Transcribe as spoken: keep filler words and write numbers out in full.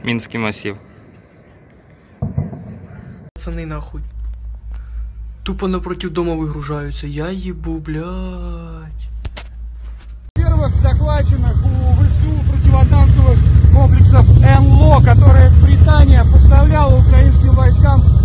Минский массив. Пацаны, нахуй. Тупо напротив дома выгружаются. Я ебу, блядь. Первых захваченных у ВСУ противотанковых комплексов эн эл о, которые Британия поставляла украинским войскам